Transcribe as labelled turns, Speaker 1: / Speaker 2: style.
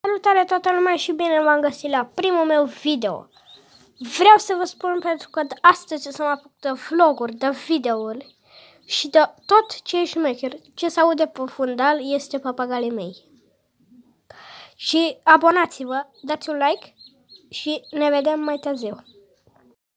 Speaker 1: Salutare toată lumea și bine v-am găsit la primul meu video. Vreau să vă spun pentru că astăzi o să mă apuc de vloguri, de videouri și de tot ce e șmecher. Ce se aude pe fundal este papagalii mei. Și abonați-vă, dați un like și ne vedem mai târziu.